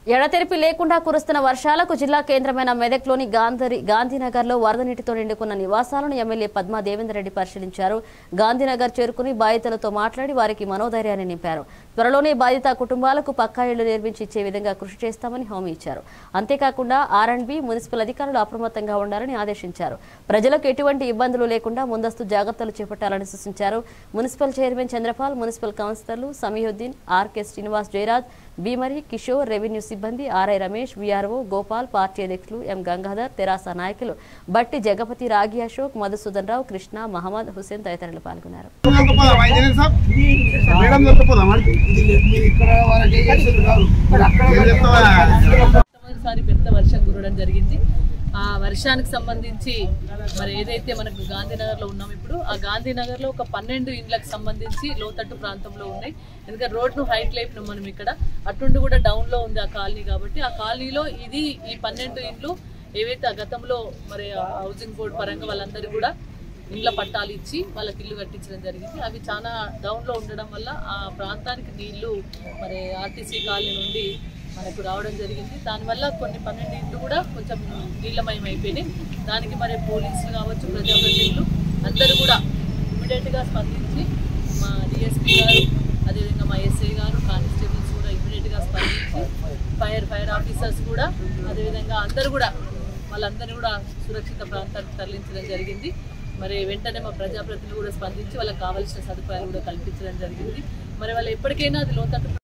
ఎడతెరిపి లేకుండా కురుస్తున్న వర్షాలకు జిల్లా కేంద్రమైన మెదక్లోని గాంధీనగర్లో వరద నీటితో నిండుకున్న నివాసాలను ఎమ్మెల్యే పద్మా దేవేందర్ రెడ్డి పరిశీలించారు. గాంధీనగర్ చేరుకుని బాధితులతో మాట్లాడి వారికి మనోధైర్యాన్ని నింపారు. త్వరలోనే బాధిత కుటుంబాలకు పక్కా ఇళ్లు నిర్మించి ఇచ్చే విధంగా కృషి చేస్తామని హామీ ఇచ్చారు. అంతేకాకుండా ఆర్ఎండ్బి మున్సిపల్ అధికారులు అప్రమత్తంగా ఉండాలని ఆదేశించారు. ప్రజలకు ఎటువంటి ఇబ్బందులు లేకుండా ముందస్తు జాగ్రత్తలు చేపట్టాలని సూచించారు. మున్సిపల్ చైర్మన్ చంద్రపాల్, మున్సిపల్ కౌన్సిలర్లు సమీయుద్దీన్, ఆర్కే శ్రీనివాస్, జయరాజ్, బీమరి, కిషోర్, రెవెన్యూ సిబ్బంది, RI Ramesh, VRO Gopal, party అధ్యక్షులు ఎం గంగాధర్, తెరాస నాయకులు బట్టి జగపతి, రాగి అశోక్, మధుసూదన్ రావు, కృష్ణ, మహమ్మద్ హుసేన్ తదితరులు పాల్గొన్నారు. పెద్ద వర్షం కురవడం జరిగింది. ఆ వర్షానికి సంబంధించి మరి ఏదైతే మనకు గాంధీనగర్లో ఉన్నాం, ఇప్పుడు ఆ గాంధీనగర్లో ఒక 12 ఇండ్లకు సంబంధించి లోతట్టు ప్రాంతంలో ఉన్నాయి. ఎందుకంటే రోడ్ను హైట్ లేపినాం మనం ఇక్కడ, అటుండి కూడా డౌన్లో ఉంది ఆ కాలనీ. కాబట్టి ఆ కాలనీలో ఈ 12 ఇండ్లు ఏవైతే గతంలో మరి హౌసింగ్ బోర్డు పరంగా వాళ్ళందరూ కూడా ఇండ్ల పట్టాలు ఇచ్చి వాళ్ళకి ఇల్లు కట్టించడం జరిగింది. అవి చాలా డౌన్లో ఉండడం వల్ల ఆ ప్రాంతానికి నీళ్లు మరి ఆర్టీసీ కాలనీ నుండి మనకు రావడం జరిగింది. దానివల్ల కొన్ని 12 ఇండ్లు కూడా కొంచెం నీళ్ళమయం అయిపోయినాయి. దానికి మరి పోలీసులు కావచ్చు, ప్రజాప్రతినిధులు అందరూ కూడా ఇమీడియట్గా స్పందించి, మా డిఎస్పీ గారు, అదేవిధంగా మా ఎస్ఐ గారు, కానిస్టేబుల్స్ కూడా ఇమీడియట్గా స్పందించి, ఫైర్ ఆఫీసర్స్ కూడా అదేవిధంగా అందరూ కూడా వాళ్ళందరినీ కూడా సురక్షిత ప్రాంతానికి తరలించడం జరిగింది. మరి వెంటనే మా ప్రజాప్రతినిధులు కూడా స్పందించి వాళ్ళకి కావాల్సిన సదుపాయాలు కూడా కల్పించడం జరిగింది. మరి వాళ్ళు ఎప్పటికైనా అది లోతట్టు